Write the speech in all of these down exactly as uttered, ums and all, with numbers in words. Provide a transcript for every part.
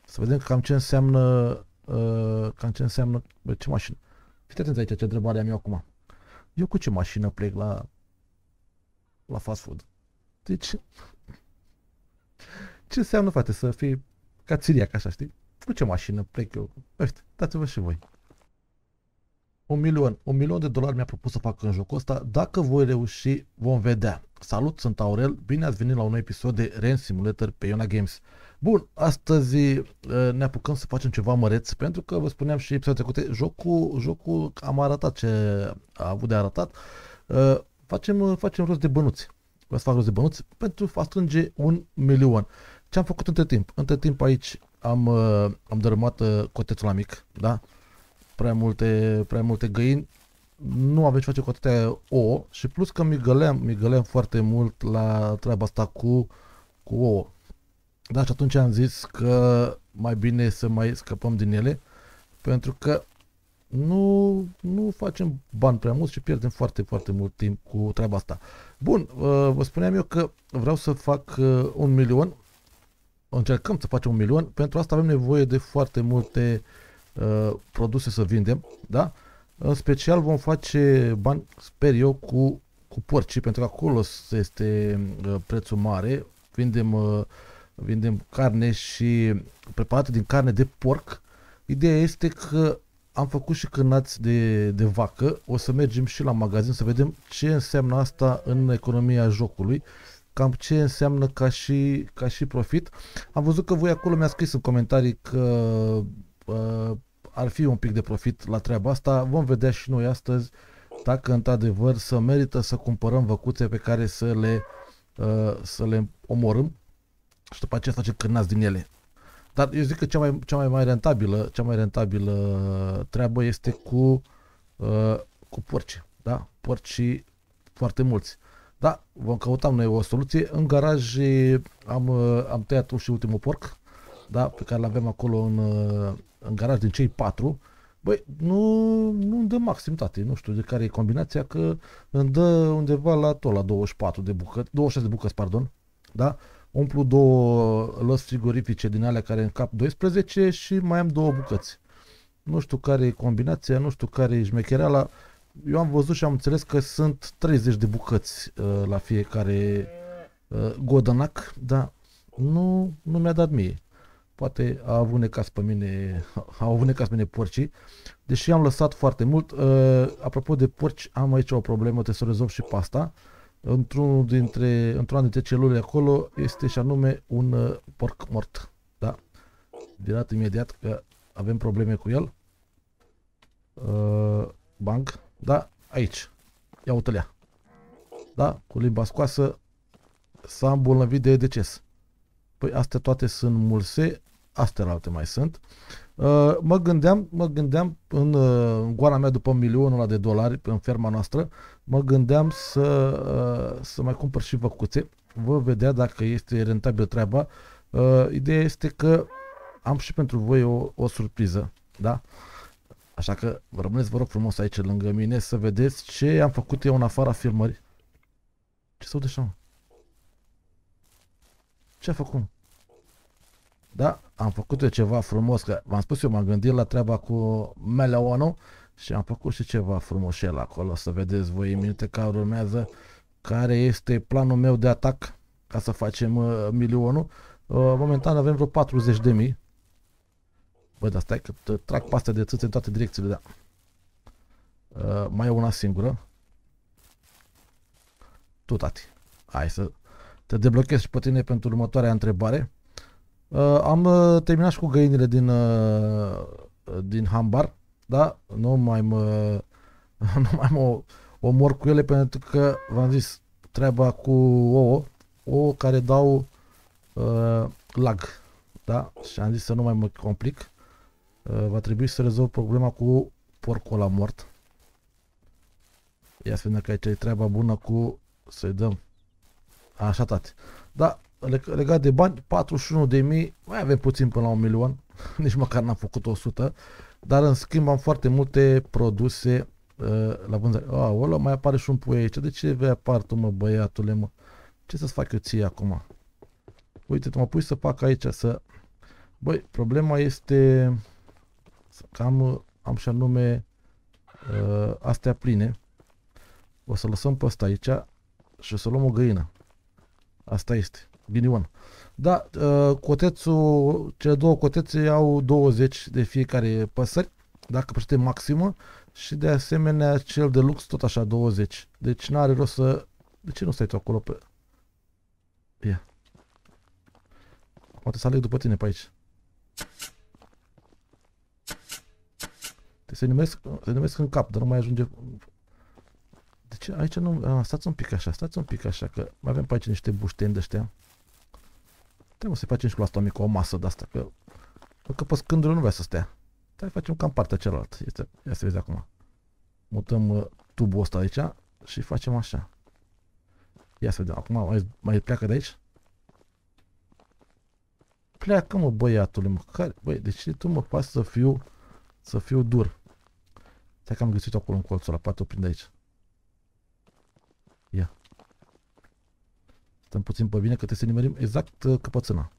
Să vedem cam ce înseamnă, uh, cam ce înseamnă, bă, ce mașină. Fiți atenți aici ce întrebare am eu acum. Eu cu ce mașină plec la, la fast food? Deci, ce înseamnă, frate, să fii ca țiriac, așa, știi? Cu ce mașină plec eu? Uite, dați-vă și voi. Un milion, un milion de dolari mi-a propus să fac în jocul ăsta. Dacă voi reuși, vom vedea. Salut, sunt Aurel, bine ați venit la un episod de Rain Simulator pe Iona Games. Bun, astăzi ne apucăm să facem ceva măreț, pentru că vă spuneam și episodul trecute, jocul, jocul am arătat ce a avut de arătat. Facem, facem rost de bănuți. Vreau să fac rost de bănuți pentru a strânge un milion. Ce am făcut între timp? Între timp aici am, am dărâmat cotețul la mic, da? Prea multe, prea multe găini, nu avem ce face cu atâtea ouă și plus că migăleam, migăleam foarte mult la treaba asta cu, cu ouă. Da, și atunci am zis că mai bine să mai scăpăm din ele, pentru că nu, nu facem bani prea mult și pierdem foarte, foarte mult timp cu treaba asta. Bun, vă spuneam eu că vreau să fac un milion, încercăm să facem un milion, pentru asta avem nevoie de foarte multe Uh, produse să vindem, da? În special vom face bani, sper eu, cu, cu porci, pentru că acolo este uh, prețul mare. Vindem, uh, vindem carne și preparate din carne de porc. Ideea este că am făcut și cârnați de, de vacă. O să mergem și la magazin să vedem ce înseamnă asta în economia jocului, cam ce înseamnă ca și, ca și profit. Am văzut că voi acolo mi-ați scris în comentarii că uh, ar fi un pic de profit la treaba asta. Vom vedea și noi astăzi dacă într-adevăr să merită să cumpărăm văcuțe pe care să le, uh, să le omorâm și după aceea să facem cârnați din ele. Dar eu zic că cea mai, cea mai, mai rentabilă, cea mai rentabilă treabă este cu, uh, cu porci, da? Porci foarte mulți. Da, vom căuta noi o soluție. În garaj am, uh, am tăiat și ultimul porc, da? Pe care l-avem acolo în, uh, în garaj din cei patru. Băi, nu, nu îmi dă maxim, tate, nu știu de care e combinația, că îmi dă undeva la tot la douăzeci și patru de bucăți, douăzeci și șase de bucăți, pardon, da? Umplu două lăzi frigorifice din alea care încap doisprezece și mai am două bucăți. Nu știu care e combinația, nu știu care e șmechereala. Eu am văzut și am înțeles că sunt treizeci de bucăți uh, la fiecare uh, godănac, dar nu, nu mi-a dat mie. Poate a avut necas pe mine, au avut necas pe mine porcii, deși am lăsat foarte mult. Uh, apropo de porci, am aici o problemă, trebuie să o rezolv și pe asta. Într-un dintre, într-una dintre celule acolo este și anume un uh, porc mort. Da? Dirat imediat că avem probleme cu el. Uh, bang. Da? Aici. Ia uite-lea. Da? Cu limba scoasă s-a îmbolnăvit de deces. Păi astea toate sunt mulse, astea alte mai sunt. Uh, mă gândeam, mă gândeam în, uh, în goana mea după milionul ăla de dolari în ferma noastră, mă gândeam să, uh, să mai cumpăr și văcuțe. Vă vedea dacă este rentabil treaba. Uh, ideea este că am și pentru voi o, o surpriză, da? Așa că vă rămâneți, vă rog frumos aici lângă mine să vedeți ce am făcut eu în afara filmării. Ce s-au de așa, mă? Ce a făcut? Da, am făcut eu ceva frumos, că v-am spus eu, m-am gândit la treaba cu meleonul și am făcut și ceva frumușel acolo, să vedeți voi în minute care urmează care este planul meu de atac ca să facem uh, milionul. Uh, momentan avem vreo patruzeci de mii. Bă, dar stai că trag paste de țâțe în toate direcțiile, da. Uh, mai e una singură. Tu, tati. Hai să te deblochez și pe tine pentru următoarea întrebare. Uh, am uh, terminat și cu găinile din, uh, din hambar, da? Nu mai mă, nu mai mă omor cu ele pentru că v-am zis treaba cu ouă, ouă care dau uh, lag, da? Și am zis să nu mai mă complic. Uh, va trebui să rezolv problema cu porcul ăla mort. Ia să vedem că aici e treaba bună cu să-i dăm. Așa, tati. Da, legat de bani, patruzeci și unu de mii, mai avem puțin până la un milion, nici măcar n-am făcut o sută, dar în schimb am foarte multe produse uh, la vânzare. Aolea, mai apare și un pui aici. De ce vei apar tu, mă, băiatule, mă? Ce să-ți fac eu ție acum? Uite, mă pui să fac aici, să Băi, problema este că am, am și anume uh, astea pline. O să lăsăm pe ăsta aici și o să luăm o găină. Asta este. Ghinion. Da, uh, cotețul, cele două cotețe au douăzeci de fiecare păsări, dacă prește maximă, și de asemenea cel de lux tot așa douăzeci. Deci n-are rost să... De ce nu stai tu acolo pe... Ia. Poate să aleg după tine pe aici. Te se numesc, se numesc în cap, dar nu mai ajunge... De ce? Aici nu... A, stați un pic așa, stați un pic așa, că mai avem pe aici niște bușteni de-ăștia. Trebuie să facem și cu asta mică o masă de-asta, că... Că pe scândură nu vrea să stea. Hai facem cam partea cealaltă. Este, ia să vezi acum. Mutăm uh, tubul ăsta aici și facem așa. Ia să vedem. Acum mai, mai pleacă de aici? Pleacă, mă, băiatule, mă. Care? Băi, de ce tu mă faci să fiu să fiu dur? Stai că am găsit acolo în colțul ăla, poate o prind aici. Ia. Stăm puțin pe bine că trebuie să nimerim exact uh, căpățâna.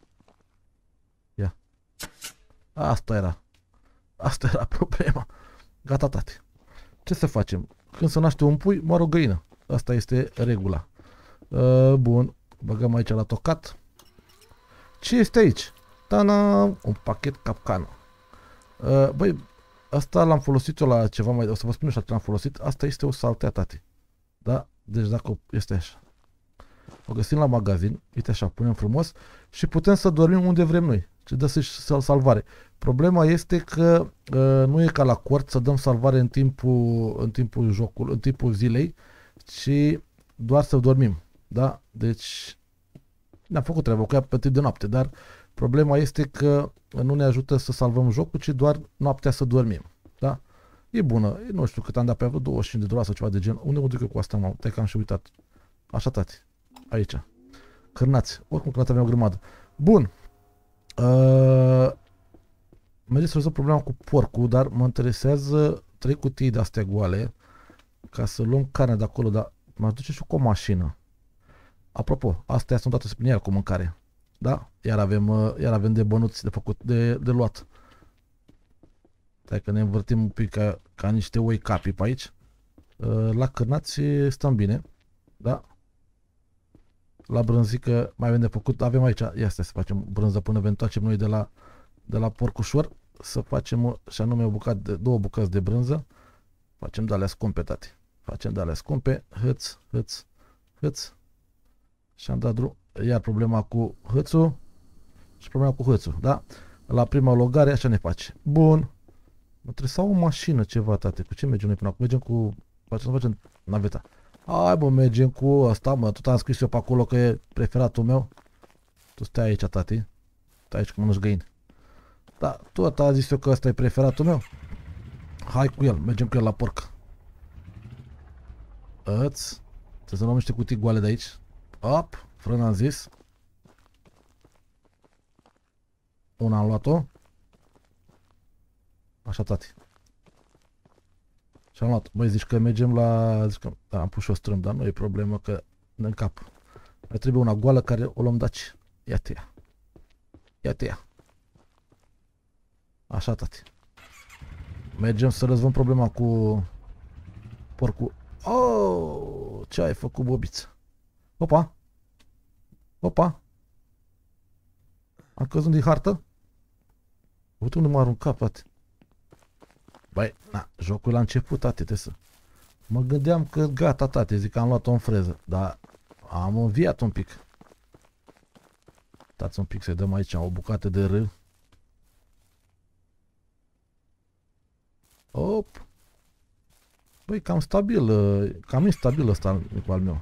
Ia. Asta era. Asta era problema. Gata, tate. Ce să facem? Când se naște un pui, moară o găină. Asta este regula. Uh, bun. Băgăm aici la tocat. Ce este aici? Tana! Un pachet capcană. Uh, băi, asta l-am folosit eu la ceva mai... O să vă spun așa ce l-am folosit. Asta este o saltea, tate. Da? Deci dacă este așa. O găsim la magazin. Uite așa, punem frumos. Și putem să dormim unde vrem noi. Și dă să-și salvare. Problema este că uh, nu e ca la cort să dăm salvare în timpul, în timpul jocului, în timpul zilei, ci doar să dormim. Da? Deci ne-am făcut treaba cu ea pe timp de noapte, dar problema este că nu ne ajută să salvăm jocul, ci doar noaptea să dormim. Da? E bună. Nu știu cât am dat pe ea, douăzeci și cinci de dolari sau ceva de gen. Unde mă duc eu cu asta, mă? Te că am și uitat. Așa, tati. Aici. Cârnați. Oricum cârnați avem o grămadă. Bun. Uh, merge să rezolv problema cu porcul, dar mă interesează trei cutii de astea goale ca să luăm carne de acolo, dar m-aș duce și cu o mașină. Apropo, astea sunt toate spune iar cu mâncare. Da? Iar avem, uh, iar avem de bănuți de făcut, de, de luat. Stai că ne învârtim un pic ca, ca niște oi capi pe aici. Uh, la cârnați stăm bine. Da? La brânzică mai avem de făcut, avem aici, ia stai să facem brânză până ne întoarcem noi de la, de la porcușor, să facem și anume o bucată de, două bucăți de brânză, facem de alea scumpe, tati, facem de alea scumpe, hâț, hâț, hâț, și am dat drum, iar problema cu hâțul și problema cu hâțul, da? La prima logare așa ne face. Bun, mă trebuie să au o mașină ceva, tate, cu ce mergem noi până acum? Mergem cu, facem, facem naveta. Hai bă, mergem cu asta, mă, tot am scris eu pe acolo că e preferatul meu. Tu stai aici, tati. Stai aici că mănânci găini. Da, tot a zis eu că ăsta e preferatul meu. Hai cu el, mergem cu el la porc. Îți. Trebuie să luăm niște cutii goale de aici. Op, frână am zis. Una am luat-o. Așa, tati. Și am luat. Băi, zici că mergem la... Zici că... Da, am pus și o strâmb, dar nu e problemă că ne încap. Mai trebuie una goală care o luăm daci. Ia-te ea. Ia-te ea. Așa, tati. Mergem să rezolvăm problema cu porcul. Oh, ce ai făcut, bobiță? Opa. Opa. Am căzut din hartă? Uite unde m-a aruncat, tati. Băi, na, jocul la început, tate, trebuie să... Mă gândeam că gata, tate, zic că am luat-o în freză, dar am înviat un pic. Stați un pic să-i dăm aici o bucată de râu. Op! Băi, cam stabil, cam instabil ăsta al meu.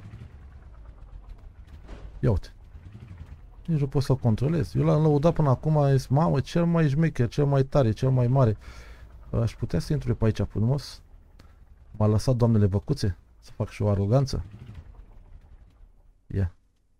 Ia uite. Nici nu pot să-l controlez. Eu l-am lăudat până acum, a zis, mamă, cel mai șmecher, cel mai tare, cel mai mare. Aș putea să intru pe aici frumos. M-a lăsat doamnele văcuțe să fac și o aroganță. Ia.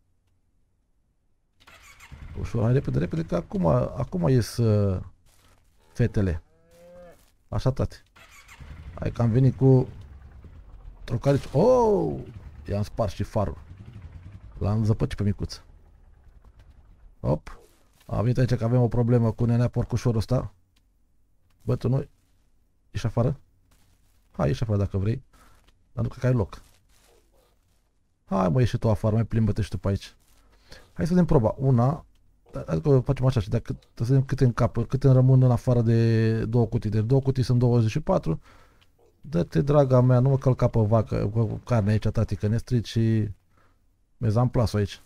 Ușor, hai repede, repede, că acum, acum ies uh, fetele. Așa, tati. Hai că am venit cu trocarici. Oh! I-am spart și farul. L-am zăpăcit pe micuță. Hop. A venit aici că avem o problemă cu nenea porcușorul ăsta. Bă, tu nu ești afară? Hai, ieși afară dacă vrei. Dar nu cred că ai loc. Hai mă, ieși tu afară, mai plimbă-te și tu pe aici. Hai să vedem proba. Una. Adică facem așa și dacă să vedem câte în cap, câte îmi rămân în afară de două cutii. Deci două cutii sunt douăzeci și patru. Dă-te, draga mea, nu mă călca pe vacă, cu carne aici, tati, că ne strici și mezam plasul aici.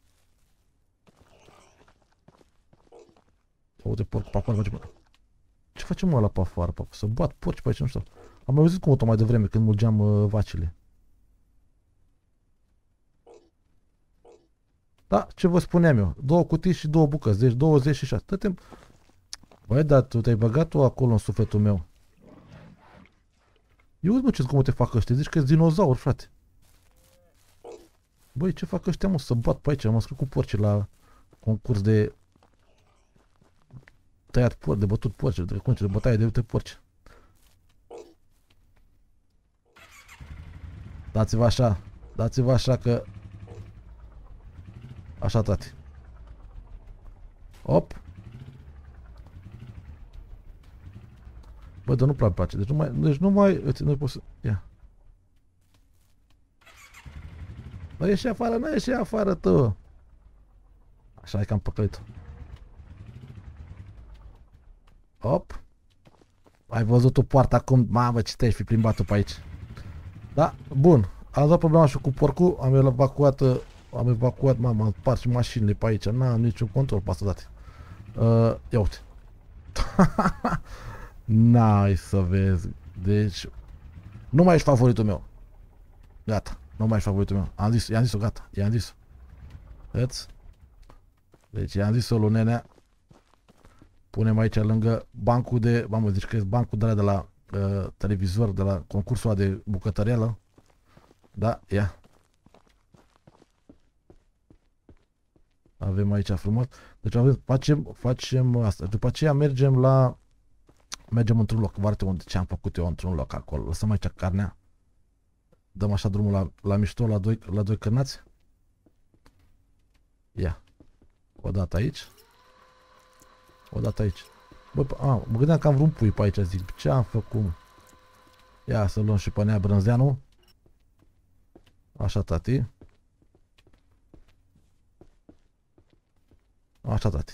Uite, porc pe afară, face... Ce facem ăla pe afară? Să bat porci pe aici, nu știu. Am mai auzit cum o tot mai devreme când mulgeam uh, vacile. Da, ce vă spuneam eu? Două cutii și două bucăți, deci douăzeci și șase. Dă-te... Băi, dar tu te-ai băgat tu acolo în sufletul meu. Eu uite, mă, ce cum te fac ăștia, zici că-s dinozauri, frate. Băi, ce fac ăștia, mă, să bat pe aici, am scris cu porci la concurs de tăiat porci, de bătut porci, de, cum, de bătaie de uite porci. Dați-vă așa, dați-vă așa că... Așa, tati. Op. Bă, dar nu prea place, deci nu mai, deci nu mai, uite, nu pot să... Ia. Bă, ieși afară, nu ieși afară, tu. Așa, e cam păcălit. Op. Ai văzut tu poarta acum? Mamă, ce te-ai fi plimbat pe aici. Da, bun. Am dat problema și cu porcul, am evacuat, am evacuat, mamă, am spart și mașinile pe aici, n-am niciun control pe asta date. Uh, ia uite. N-ai să vezi. Deci, nu mai ești favoritul meu. Gata, nu mai ești favoritul meu. Am zis, i-am zis-o, gata, i-am zis-o. Vedeți? Deci i-am zis-o lui nenea. Punem aici lângă bancul de, mamă, zici că e bancul de la, de la uh, televizor, de la concursul ăla de bucătăreală. Da, ia. Avem aici frumos. Deci avem, facem, facem asta. După aceea mergem la, mergem într-un loc. Vă arăt unde ce am făcut eu într-un loc acolo. Lăsăm aici carnea. Dăm așa drumul la, la mișto, la doi, la doi cârnați. Ia. O dată aici. O dată aici. Bă, a, mă gândeam că am vreun pui pe aici, zic. Ce am făcut? Ia să luăm și pe Nea Brânzeanu. Așa, tati. Așa, tati.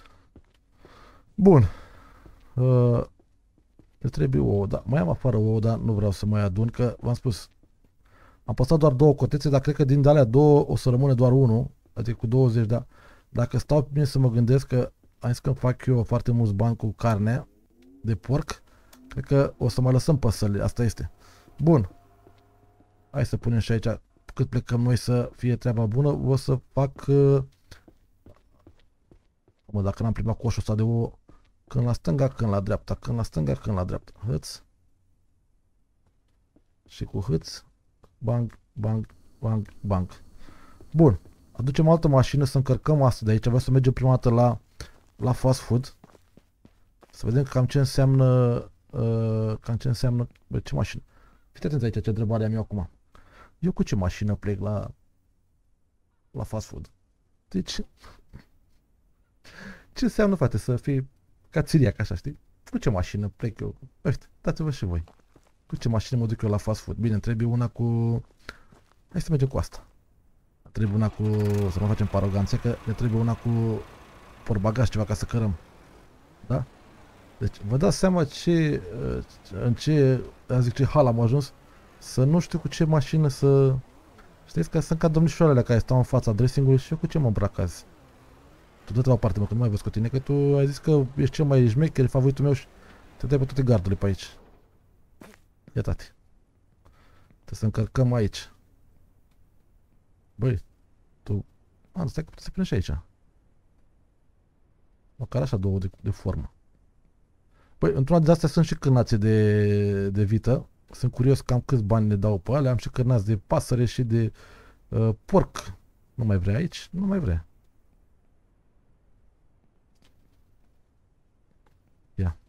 Bun. Uh, ne trebuie ouă, da. Mai am afară ouă, dar nu vreau să mai adun, că v-am spus. Am păstrat doar două cotețe, dar cred că din alea două o să rămâne doar unul. Adică cu douăzeci, da. Dacă stau bine să mă gândesc că am zis că fac eu foarte mulți bani cu carne de porc, cred că o să mai lăsăm păsările. Asta este. Bun. Hai să punem și aici, cât plecăm noi să fie treaba bună, o să fac... Uh, mă, dacă n-am primat coșul ăsta de ouă, când la stânga, când la dreapta, când la stânga, când la dreapta. Hâț. Și cu hâț. Bang, bang, bang, bang. Bun. Aducem altă mașină să încărcăm asta de aici. Vreau să mergem prima dată la, la fast food. Să vedem cam ce înseamnă... Uh, cam ce înseamnă... Bă, ce mașină? Fiți atenți aici ce întrebare am eu acum. Eu cu ce mașină plec la... La fast food? Deci... Ce înseamnă, frate, să fii ca țiriac, așa, știi? Cu ce mașină plec eu? Uite, dați-vă și voi. Cu ce mașină mă duc eu la fast food? Bine, trebuie una cu... Hai să mergem cu asta. Trebuie una cu... Să nu facem paroganțe, că ne trebuie una cu portbagaj, ceva ca să cărăm. Da? Deci, vă dați seama ce... În ce... Zic, ce hal am ajuns? Să nu știu cu ce mașină să... Știți că sunt ca domnișoarele care stau în fața dressing-ului și eu cu ce mă îmbrac azi? Tu dă-te la o parte, mă, că nu mai văzut cu tine, că tu ai zis că ești cel mai șmecher, favoritul meu și te dai pe toate gardurile pe aici. Ia, tati. Trebuie să încărcăm aici. Băi, tu... A, stai că puteți să punem și aici. Măcar așa două de, de formă. Băi, într-una de astea sunt și cârnațe de, de vită. Sunt curios cam câți bani ne dau pe alea. Am și cârnați de pasăre și de uh, porc. Nu mai vrea aici? Nu mai vrea. Ia.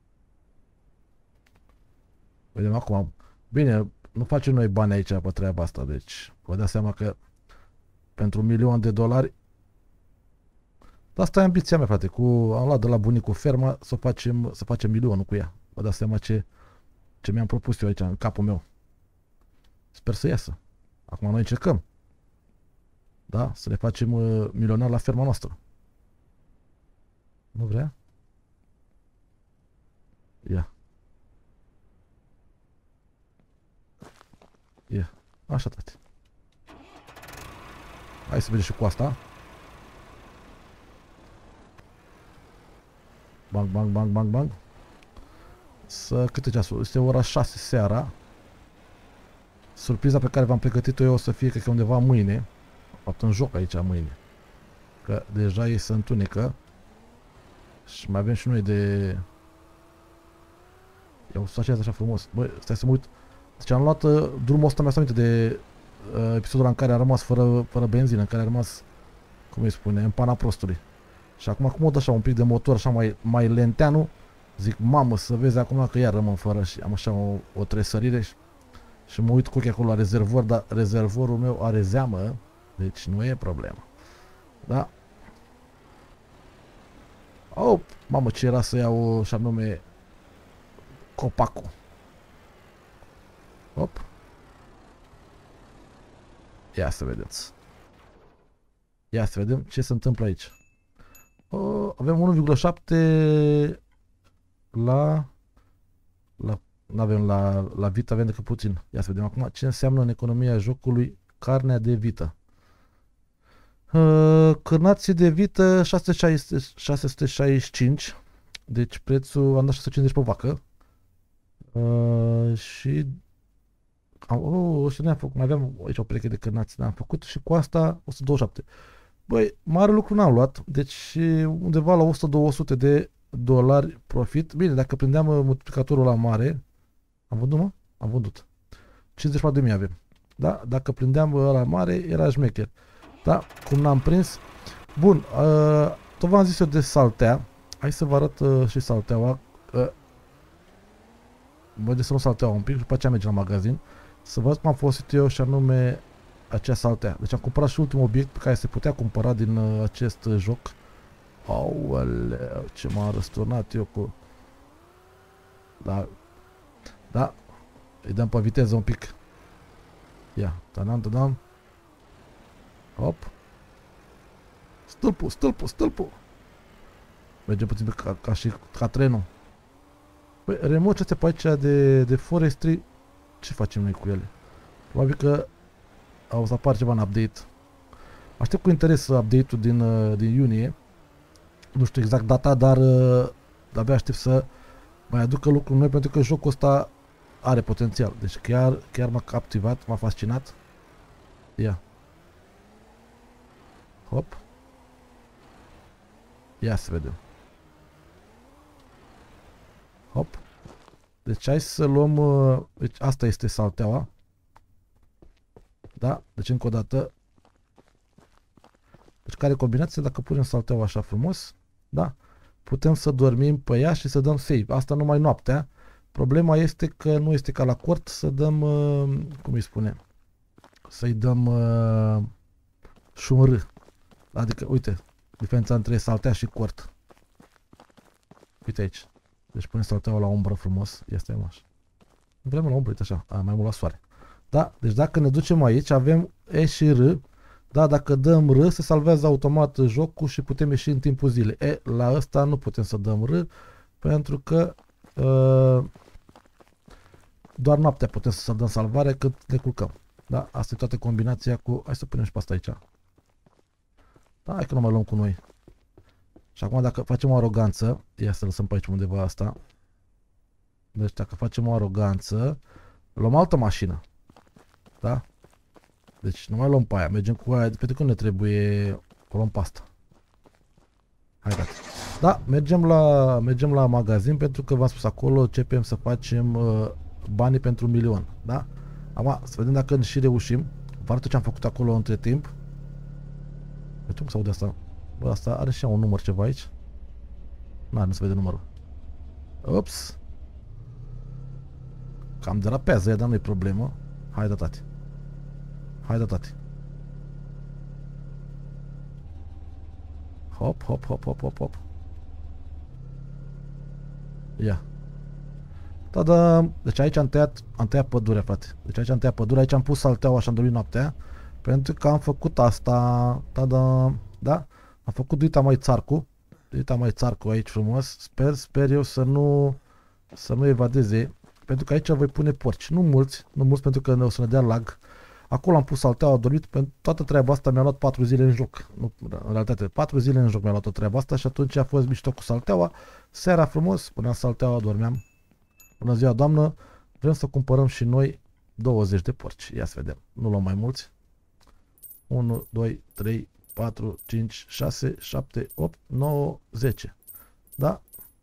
Vedem acum. Bine, nu facem noi bani aici pe treaba asta, deci vă dați seama că pentru un milion de dolari Asta e ambiția mea, frate. Cu, am luat de la bunicul ferma să facem, să facem milionul cu ea. Vă dați seama ce, ce mi-am propus eu aici, în capul meu. Sper să iasă. Acum noi încercăm. Da? Să ne facem uh, milionar la ferma noastră. Nu vrea? Ia. Ia. Așa, tati. Hai să vedem și cu asta. Bang, bang, bang, bang, bang. Să, câte ceasul? Este ora șase seara. Surpriza pe care v-am pregătit-o eu o să fie, cred că undeva mâine. Fapt, în joc aici mâine. Că deja e să întunecă. Și mai avem și noi de... Ia o să faceți așa frumos. Băi, stai să mă uit. Deci am luat uh, drumul ăsta, mi-a aminte de uh, episodul în care a rămas fără, fără benzină, în care a rămas, cum îi spune, în pana prostului. Și acum, cum o dă așa un pic de motor, așa mai, mai lenteanu, zic, mamă, să vezi acum că iar rămân fără și am așa o, o tresărire și, și mă uit cu ochii acolo la rezervor, dar rezervorul meu are zeamă, deci nu e problemă. Da? Oh, mamă, ce era să iau și anume copacul. Hop. Ia să vedeți. Ia să vedem ce se întâmplă aici. Oh, avem unu virgulă șapte la... la n-avem la, la vită, avem decât puțin. Ia să vedem acum ce înseamnă în economia jocului carnea de vită. Uh, cârnații de vită șase sute șaizeci și cinci. Deci prețul am dat șase sute cincizeci pe vacă. Uh, și oh, și ne-am făcut, mai aveam aici o pereche de cârnați, ne-am făcut și cu asta o sută douăzeci și șapte. Băi, mare lucru n-am luat, deci undeva la o sută două sute de dolari profit. Bine, dacă prindeam multiplicatorul la mare, am vândut, mă? Am vândut. cincizeci și patru de mii avem. Da? Dacă prindeam la mare, era șmecher. Da? Cum n-am prins. Bun, uh, tot v-am zis eu de saltea. Hai să vă arăt uh, și salteaua. Uh, Băi, de să nu salteaua un pic, după aceea mergem la magazin. Să văd cum am folosit eu și anume acea saltea. Deci am cumpărat și ultimul obiect pe care se putea cumpăra din uh, acest uh, joc. Aoleu, ce m-am răsturnat eu cu... Da. Da. Îi dăm pe viteză un pic. Ia, tadam, tadam. Hop. Stâlpul, stâlpul, stâlpul. Mergem puțin ca, ca și ca trenul. Păi, remote astea pe aici de, de forestry, ce facem noi cu ele? Probabil că o să apară ceva în update. Aștept cu interes update-ul din, din iunie. Nu știu exact data, dar de-abia aștept să mai aducă lucruri noi, pentru că jocul ăsta are potențial. Deci chiar, chiar m-a captivat, m-a fascinat. Ia. Hop. Ia să vedem. Hop. Deci hai să luăm... Deci asta este salteaua. Da? Deci încă o dată. Deci care combinație? Dacă punem salteaua așa frumos, da? Putem să dormim pe ea și să dăm save. Asta numai noaptea. Problema este că nu este ca la cort să dăm... Cum îi spune? Să-i dăm... Și un R. Adică, uite, diferența între saltea și cort. Uite aici. Deci punem salteaua la umbră frumos. Este mai așa. Vrem la umbră, uite așa. A, mai mult la soare. Da? Deci dacă ne ducem aici, avem E și R. Da? Dacă dăm R, se salvează automat jocul și putem ieși în timpul zilei. E, la ăsta nu putem să dăm R, pentru că uh, doar noaptea putem să dăm salvare când ne culcăm. Da? Asta e toată combinația cu... Hai să punem și pe asta aici. Da, hai că nu mai luăm cu noi. Și acum dacă facem o aroganță, ia să lăsăm pe aici undeva asta. Deci dacă facem o aroganță, luăm altă mașină. Da? Deci nu mai luăm pe aia, mergem cu aia, pentru că ne trebuie, o luăm pe asta. Hai, gata. Da, mergem la, mergem la magazin, pentru că v-am spus acolo, începem să facem uh, banii pentru un milion. Da? Acum, să vedem dacă și reușim. Vă arăt ce am făcut acolo între timp. Uite cum se aude asta. Bă, asta are și un număr ceva aici. Na, nu se vede numărul. Ups. Cam derapează ea, dar nu-i problemă. Hai da, tati. Hai da, tati. Hop, hop, hop, hop, hop, hop. Ia. Tada! Deci aici am tăiat, am tăiat pădurea, frate. Deci aici am tăiat pădurea, aici am pus salteaua și am dormit noaptea. Pentru că am făcut asta. Tada! Da? Am făcut duita mai țarcu. Duita mai țarcu aici frumos. Sper, sper eu să nu să nu evadeze. Pentru că aici voi pune porci. Nu mulți, nu mulți pentru că ne o să ne dea lag. Acolo am pus salteaua, a dormit. Pentru toată treaba asta mi-a luat patru zile în joc. Nu, în realitate, patru zile în joc mi-a luat tot treaba asta și atunci a fost mișto cu salteaua. Seara frumos, puneam salteaua, dormeam. Bună ziua, doamnă, vrem să cumpărăm și noi douăzeci de porci. Ia să vedem, nu luăm mai mulți. unu, doi, trei, patru, cinci, șase, șapte, opt, nouă, zece. Da?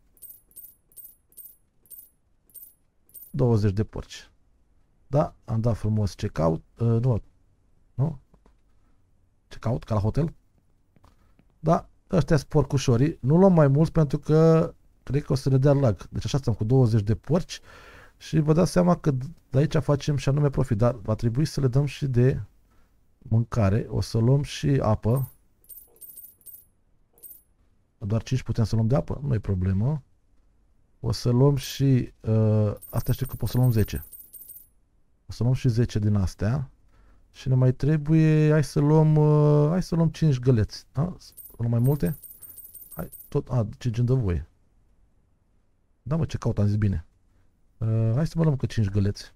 douăzeci de porci. Da? Am dat frumos check-out. Uh, nu, nu? Check-out, ca la hotel. Da? Ăștia sunt porcușorii. Nu luăm mai mulți pentru că cred că o să ne dea lag. Deci așa stăm cu douăzeci de porci și vă dați seama că de aici facem și anume profit. Dar va trebui să le dăm și de mâncare. O să luăm și apă. Doar cinci putem să luăm de apă? Nu e problemă. O să luăm și... Uh, asta știu că pot să luăm zece. O să luăm și zece din astea. Și ne mai trebuie... Hai să luăm... Uh, hai să luăm cinci găleți. Da? Luăm mai multe? Hai, tot... A, cinci îmi dă voie. Da, mă, ce caut, am zis bine. Uh, hai să mă luăm că cinci găleți.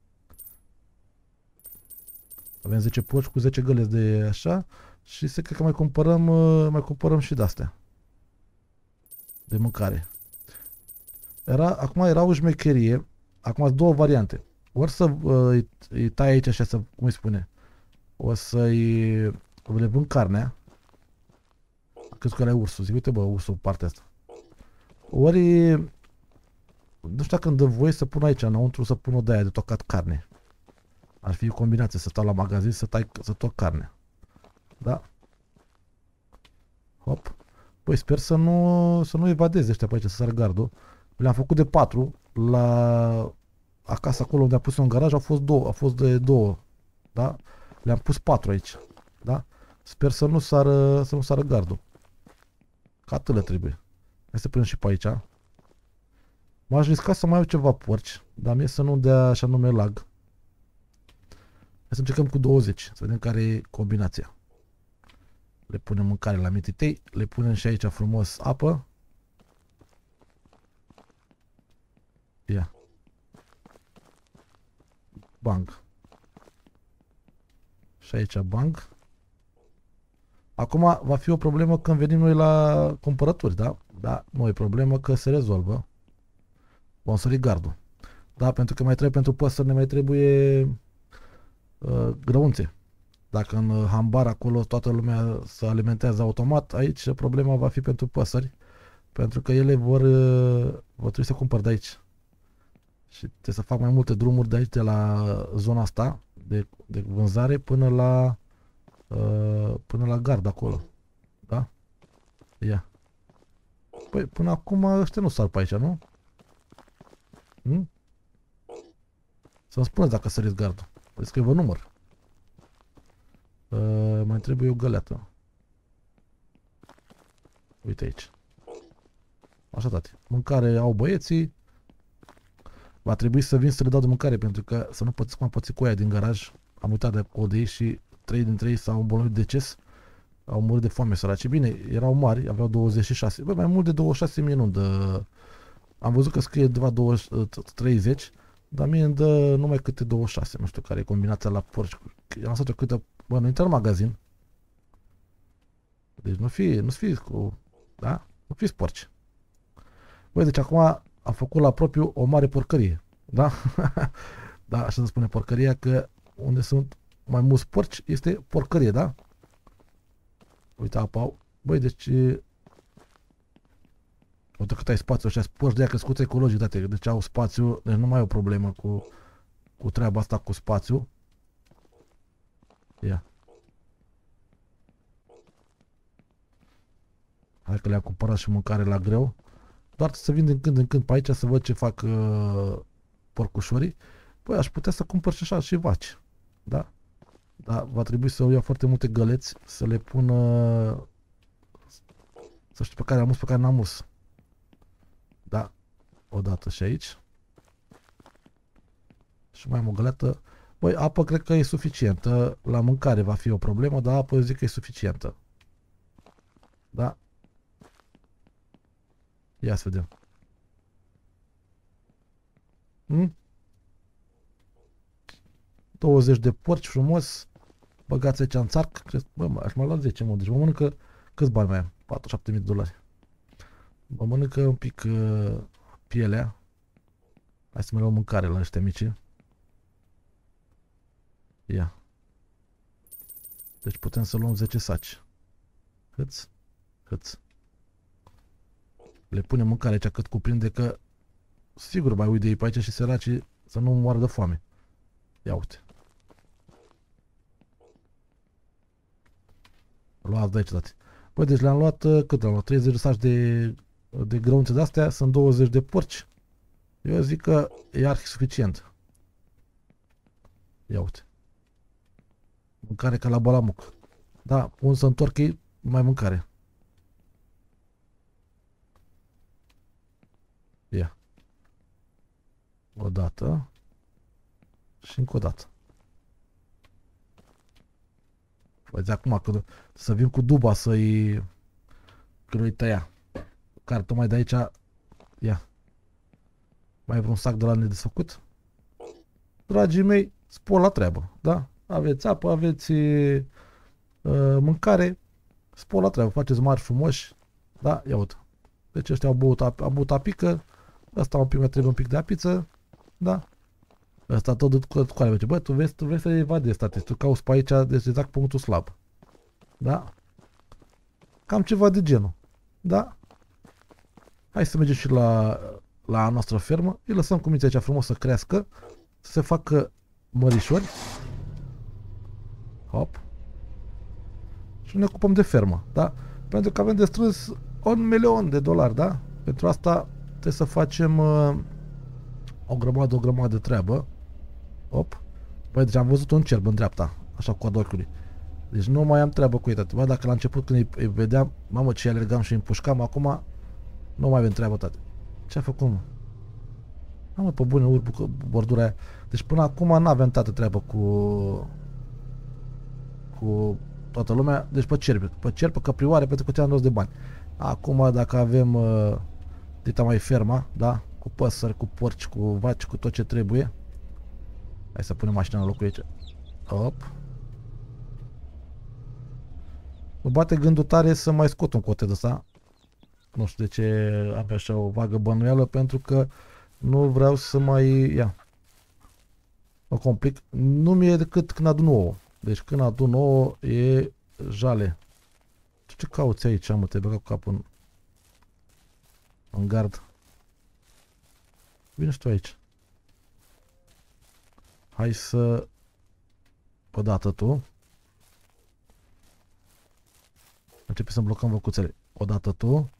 Avem zece porci cu zece găleți de așa. Și se cred că mai cumpărăm, uh, mai cumpărăm și de-astea. De mâncare. Era, acum era o șmecherie. Acum sunt două variante. Ori să uh, îi, îi tai aici așa, să, cum îi spune? O să-i le vând carnea. Crezi că ăla e ursul. Zic, uite bă, ursul partea asta. Ori... Nu știu dacă îmi dă voie să pun aici înăuntru, să pun o de aia de tocat carne. Ar fi o combinație, să stau la magazin, să, tai, să toc carne. Da? Hop. Păi sper să nu, să nu evadeze ăștia pe aici, să sară gardul. Le-am făcut de patru. La acasă, acolo unde am pus un garaj, au fost două. Au fost de două. Da? Le-am pus patru aici. Da? Sper să nu sară, să nu sară gardul. Că atât le trebuie. Hai să prindem și pe aici. M-aș risca să mai au ceva porci, dar mie să nu dea așa nume lag. Hai să încercăm cu douăzeci, să vedem care e combinația. Le punem mâncare la mititei, le punem și aici frumos apă. Ia. Bang. Și aici bang. Acum va fi o problemă când venim noi la cumpărături, da? Da, nu e problemă că se rezolvă. Vom sări gardul. Da, pentru că mai trebuie pentru păsări, ne mai trebuie uh, grăunțe. Dacă în uh, hambar acolo toată lumea se alimentează automat, aici problema va fi pentru păsări. Pentru că ele vor, uh, vor trebui să cumpăr de aici. Și trebuie să fac mai multe drumuri de aici, de la zona asta de, de vânzare până la uh, până la gard acolo. Da? Ia. Păi până acum ăștia nu sar pe aici, nu? Hmm? Să-mi spuneți dacă săriți gardul. Păi că eu vă număr. Uh, mai trebuie o găleată. Uite aici. Așa, tati. Mâncare au băieții. Va trebui să vin să le dau de mâncare pentru că să nu pățesc cum am pățit cu aia din garaj. Am uitat de codei și trei dintre ei s-au îmbolnăvit de deces. Au murit de foame săraci. Bine, erau mari, aveau douăzeci și șase. Băi, mai mult de douăzeci și șase mii nu dă. Am văzut că scrie undeva douăzeci, treizeci, dar mie îmi dă numai câte douăzeci și șase. Nu știu care e combinația la porci. Am lăsat-o câte... Bă, nu intră în magazin. Deci nu fi, nu fi cu... Da? Nu fiți porci. Băi, deci acum am făcut la propriu o mare porcărie. Da? Da, așa se spune porcăria, că unde sunt mai mulți porci este porcărie, da? Uite, apa. Băi, deci... Uite cât ai spațiu, așa, porci de aia crescuți ecologic, date, deci au spațiu, deci nu mai e o problemă cu, cu treaba asta cu spațiu. Ia. Hai că le-am cumpărat și mâncare la greu. Doar să vin din când în când pe aici să văd ce fac uh, porcușorii. Păi aș putea să cumpăr și așa și vaci. Da? Dar va trebui să iau foarte multe găleți, să le pun uh, Să știu pe care am mus, pe care n-am mus. Da. Odată și aici. Și mai am o găleată. Băi, apă cred că e suficientă. La mâncare va fi o problemă, dar apă eu zic că e suficientă. Da. Ia să vedem. Hmm? douăzeci de porci frumos. Băgați aici în țarc. Bă, aș mai lua zece, mă. Deci mă mănâncă... Câți bani mai am? patruzeci și șapte mii de dolari. Mă mănâncă un pic uh, pielea. Hai să mai luăm mâncare la ăștia mici. Ia. Deci putem să luăm zece saci. Câți? Câți? Le punem mâncare aici cât cuprinde, că sigur mai uit de ei pe aici și săracii să nu moară de foame. Ia uite. Luați de aici, date. Păi, deci le-am luat, cât le-am luat? treizeci de saci de, de grăunțe de-astea, sunt douăzeci de porci. Eu zic că e arhi suficient. Ia uite. Mâncare ca la balamuc. Da, un să întorc ei, mai mâncare. Ia. O dată. Și încă o dată. Vezi acum că să vin cu duba să-i când îi tăia. Care tocmai de aici. Ia. Mai vreun sac de la nedesfăcut? Dragii mei, spor la treabă, da? Aveți apă, aveți uh, mâncare, spor la treabă, faceți mari frumoși, da? Ia uite. Deci ăștia au băut, au băut apică, ăsta un pic mai trebuie un pic de apiță, da? Ăsta tot cu care merge. Bă, tu vrei, tu vrei să evadezi statistic, tu cauți pe aici, deci exact punctul slab. Da? Cam ceva de genul. Da? Hai să mergem și la, la a noastră fermă. Îi lăsăm cu minții aici frumos să crească, să se facă mărișori. Hop. Și ne ocupăm de fermă, da? Pentru că avem de strâns un milion de dolari, da? Pentru asta trebuie să facem uh, o grămadă, o grămadă de treabă. Hop. Băi, deci am văzut un cerb în dreapta, așa cu coada ochiului. Deci nu mai am treabă cu ei, tati. Bă, dacă la început când îi, îi vedeam, mamă, ce alergam și îi împușcam, acum nu mai avem treabă, tati. Ce a făcut, mă? Mamă, pe bune, urbu bordura aia. Deci până acum n-aveam tată treabă cu... cu toată lumea. Deci pe cerbi, pe cerbi, pe căprioare, pentru că ți-am rost de bani. Acum, dacă avem uh, dita mai ferma, da? Cu păsări, cu porci, cu vaci, cu tot ce trebuie. Hai să punem mașina în locul aici. Hop. Mă bate gândul tare să mai scot un cote de ăsta. Nu știu de ce am așa o vagă bănuială, pentru că nu vreau să mai... Ia. Mă complic. Nu mi-e decât când adun ouă. Deci când adun ouă e jale. Tu ce cauți aici, mă? Te băga cu capul în... în gard. Vine și tu aici. Hai să... Odată tu. Începe să blocăm văcuțele. Odată tu.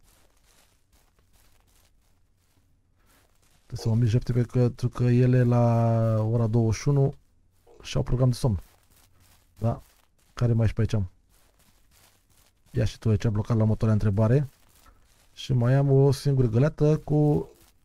Trebuie să mă mișc repede pentru că ele la ora douăzeci și unu și-au program de somn. Da? Care mai ești pe aici? Ia și tu aici, blocat la motoarea întrebare. Și mai am o singură găleată cu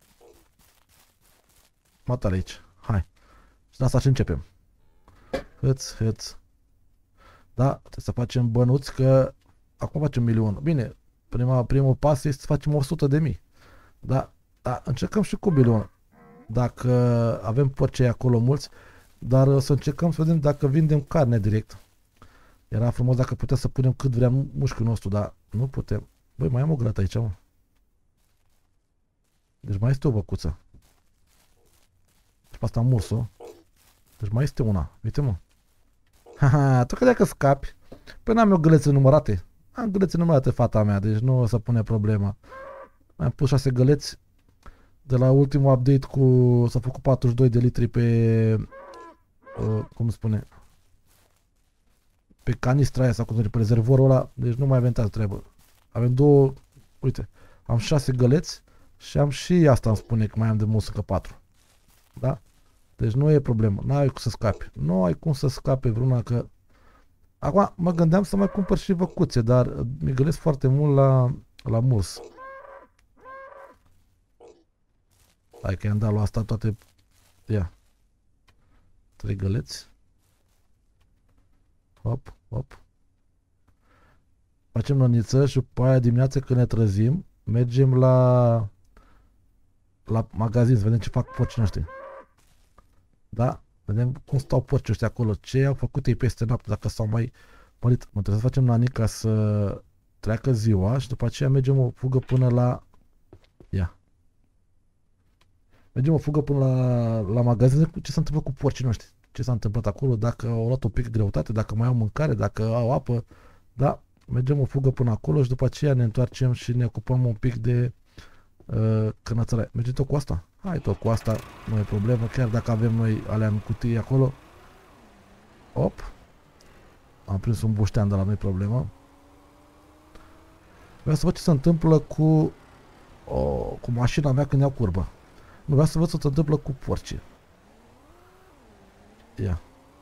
matale aici. Hai. Și de asta și începem. Hâț, hâț. Da, trebuie să facem bănuți, că acum facem milion. Bine, prima, primul pas este să facem o sută de mii. Da, da, încercăm și cu milion. Dacă avem porcei acolo mulți, dar o să încercăm să vedem dacă vindem carne direct. Era frumos dacă putem să punem cât vrea mușchiul nostru, dar nu putem. Băi, mai am o grată aici, mă. Deci mai este o băcuță. Și pe asta am murs-o. Deci mai este una. Uite, mă. Haha, tu credeai că scapi? Păi n-am eu gălețe numărate. Am gălețe numărate, fata mea, deci nu o să pune problema. Am pus șase găleți. De la ultimul update cu... s-a făcut patruzeci și doi de litri pe... Uh, cum spune? Pe canistra aia sau cum spune, pe rezervorul ăla. Deci nu mai avem treabă treabă. Avem două... Uite, am șase găleți și am și asta îmi spune că mai am de mult încă patru. Da? Deci nu e problemă. N-ai cum să scapi. Nu ai cum să scape vreuna că... Acum mă gândeam să mai cumpăr și văcuțe, dar mi gândesc foarte mult la La murs. Hai că i-am dat la asta toate. Ia. Trei găleți. Hop, hop. Facem lăniță și după aia dimineața când ne trezim, mergem la la magazin să vedem ce fac porcii noștri. Da? Vedem cum stau porcii ăștia acolo, ce au făcut ei peste noapte, dacă s-au mai mărit. Mă trebuie să facem lani ca să treacă ziua și după aceea mergem o fugă până la... Ia. Mergem o fugă până la, la magazin, ce s-a întâmplat cu porcii noștri. Ce s-a întâmplat acolo, dacă au luat un pic de greutate, dacă mai au mâncare, dacă au apă. Da? Mergem o fugă până acolo și după aceea ne întoarcem și ne ocupăm un pic de uh, cănățărare. Merge tot cu asta? Hai tot cu asta, nu e problemă, chiar dacă avem noi alea în cutii acolo. Op. Am prins un buștean de la noi problemă. Vreau să văd ce se întâmplă cu o, cu mașina mea când iau curbă. Nu, vreau să văd ce se întâmplă cu porcii. Ia.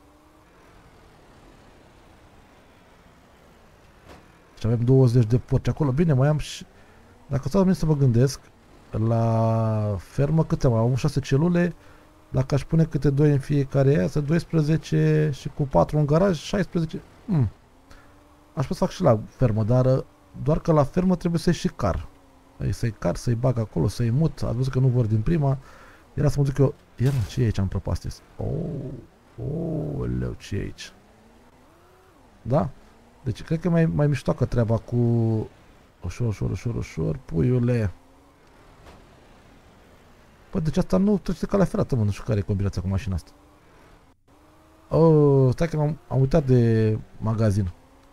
Și avem douăzeci de porci acolo. Bine, mai am și... Dacă stau să mă gândesc, la fermă câte mai am? șase celule. Dacă aș pune câte doi în fiecare aia, să doisprezece și cu patru în garaj, șaisprezece. Hmm. Aș putea să fac și la fermă, dar doar că la fermă trebuie să-i și car. Să-i car, să-i bag acolo, să-i mut. Ați văzut că nu vor din prima. Era să mă duc eu... Ia, ce e aici în prăpastie? Oh, oh, leu, ce e aici? Da? Deci cred că e mai, mai miștoacă treaba cu... Ușor, ușor, ușor, ușor, puiule. Bă, deci asta nu trece de calea ferată, mă, nu știu care e combinația cu mașina asta. Oh, stai că am, am uitat de magazin.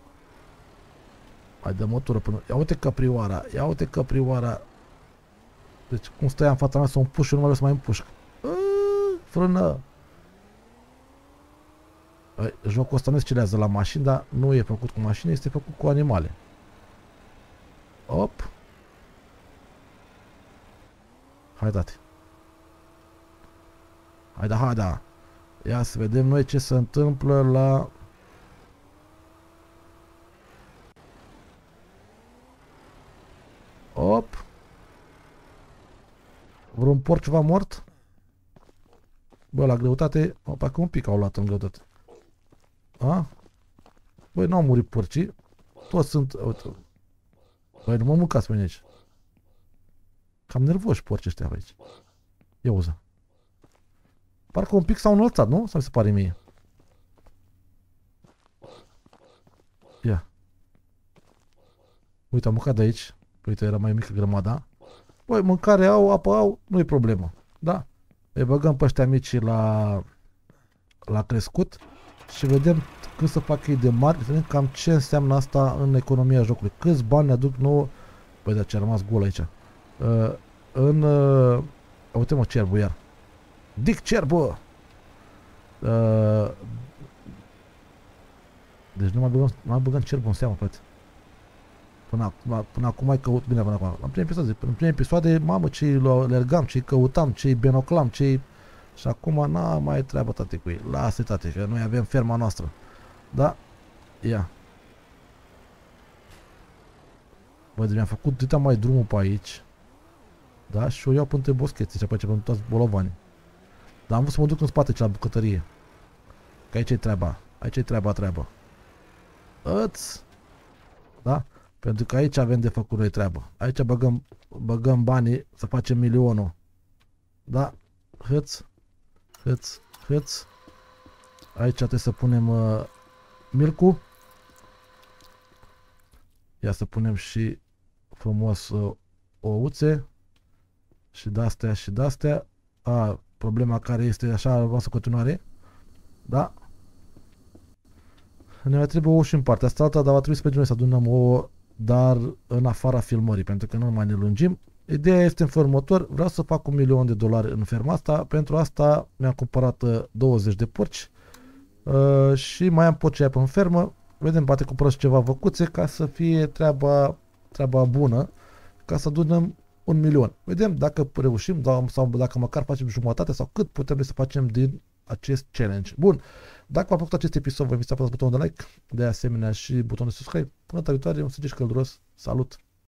Hai, dă motoră până... Ia uite caprioara, ia uite caprioara. Deci cum stai în fața mea să o împușc și nu mai vreau să mai împușc. Frână! Jocul ăsta nu se cilează la mașini, dar nu e făcut cu mașini, este făcut cu animale. Op! Hai, tati. Hai da, hai da. Ia să vedem noi ce se întâmplă la... Op! Vreun porc ceva mort? Bă, la greutate, o, parcă un pic au luat în greutate. A? Băi, n-au murit porcii. Toți sunt... Uite. Băi, nu mă mâncați pe mine aici. Cam nervoși porci ăștia aici. Ia uză. Parcă un pic s-au înălțat, nu? Sau mi se pare mie? Ia. Uite, am mâncat de aici. Uite, era mai mică grămada. Băi, mâncare au, apă au, nu e problemă. Da? Îi băgăm pe ăștia mici la, la crescut și vedem când să fac ei de mari, vedem cam ce înseamnă asta în economia jocului. Câți bani ne aduc nouă. Băi, dar ce a rămas gol aici. Uh, în... Uh, uite mă, cerbul iar. Dic cerbă! Uh, deci nu mai băgăm, nu mai băgăm cerbul în seamă, frate. Până, până, până acum ai căut bine până acum. În primul episoade, în primul episoade, mamă, ce-i alergam, ce-i căutam, ce-i binoclam, ce-i... Și acum n-a mai treabă, tate, cu ei. Lasă-i, tate, că noi avem ferma noastră. Da? Ia. Bă, deci mi-am făcut dita mai drumul pe aici. Da? Și o iau până între boscheți, și apoi ce pentru toți bolovanii. Dar am vrut să mă duc în spate, ce la bucătărie. Că aici e treaba. Aici e treaba, treaba. Îți! Da? Pentru că aici avem de făcut noi treabă. Aici băgăm, băgăm banii să facem milionul. Da? Hâț, hâț, hâț. Aici trebuie să punem uh, milcul. Ia să punem și frumos uh, ouțe. Și de-astea și de-astea. A, problema care este așa, vreau să continuare. Da? Ne mai trebuie ouă și în partea asta alta, dar va trebui să mergem noi să adunăm ouă, dar în afara filmării, pentru că nu mai ne lungim. Ideea este în felul următor, vreau să fac un milion de dolari în ferma asta, pentru asta mi-am cumpărat uh, douăzeci de porci uh, și mai am porci aia pe în fermă, vedem, poate cumpărăm și ceva văcuțe ca să fie treaba, treaba bună, ca să adunăm un milion. Vedem dacă reușim sau dacă măcar facem jumătate sau cât putem să facem din acest challenge. Bun, dacă v-a plăcut acest episod, vă invit să apăsați butonul de like, de asemenea și butonul de subscribe. Până data viitoare, un săgești călduros, salut!